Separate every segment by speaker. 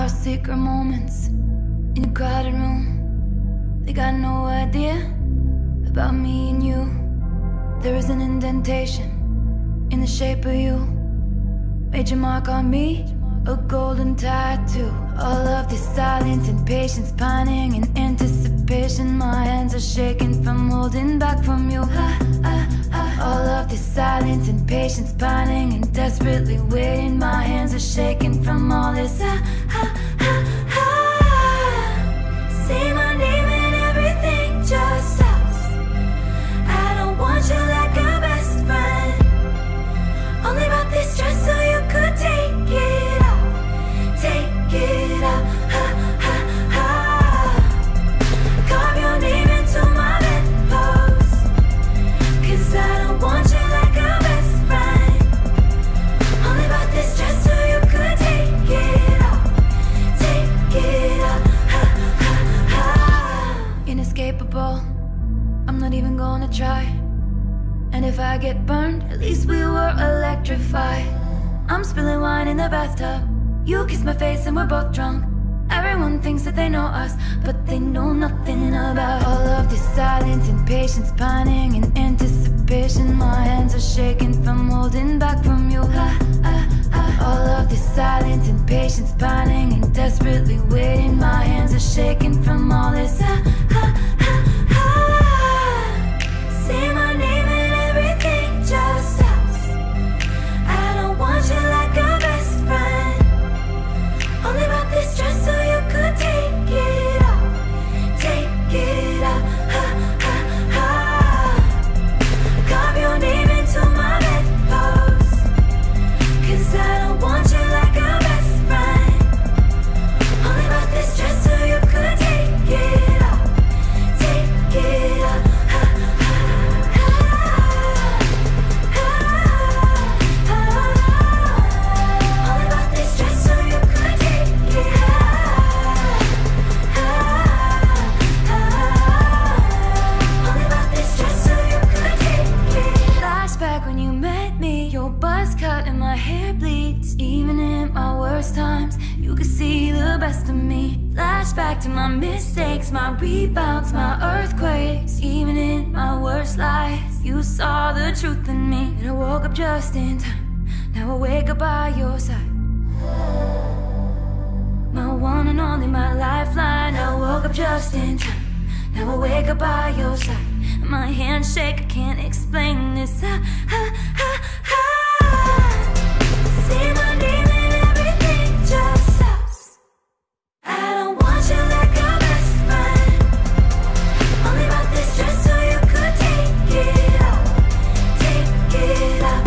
Speaker 1: our secret moments in a crowded room. They got no idea about me and you. There is an indentation in the shape of you. Made your mark on me, a golden tattoo. All of this silence and patience, pining and anticipation. My hands are shaking from holding back from you. All of this silence and patience, pining and desperately waiting. My hands are shaking from all this. Say my name and everything just stops. I don't want you like a best friend. Only about this dress so you could take it off. Take it off. Carve your name into my bedpost. 'Cause I don't want you like a best friend. Only about this dress so you could take it off. Take it off. Inescapable, I'm not even gonna try. And if I get burned, at least we were electrified. I'm spilling wine in the bathtub. You kiss my face and we're both drunk. Everyone thinks that they know us, but they know nothing about all of this silence and patience, pining and anticipation. My hands are shaking from holding back from you. All of this silence and patience, pining and desperately waiting. My hands are shaking from all this. Say my name and everything just stops. I don't want you like a best friend. Only about this dress so you could take it off. Take it off. Carve your name into my bedpost. 'Cause I don't want you like a best friend. Only about this dress so you could take it off. Take it off. You could see the best of me. Flashback to my mistakes, my rebounds, my earthquakes. Even in my worst lies, you saw the truth in me. And I woke up just in time. Now I wake up by your side. My one and only, my lifeline. I woke up just in time. Now I wake up by your side. My hands shake, I can't explain this. Say my name and everything just stops. I don't want you like a best friend. Only about this dress so you could take it off. Take it off.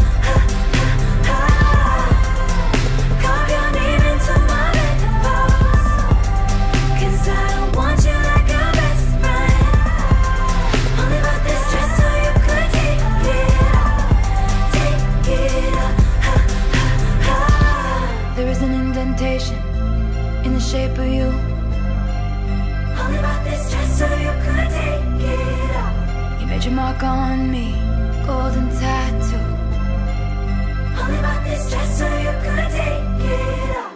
Speaker 1: Carve your name into my bedpost. 'Cause I don't want you like a best friend. Only about this dress so you could take it off. Take it off. There is an indentation in the shape of you. Only about this dress so you could take it off. You made your mark on me, golden tattoo. Only about this dress so you could take it off.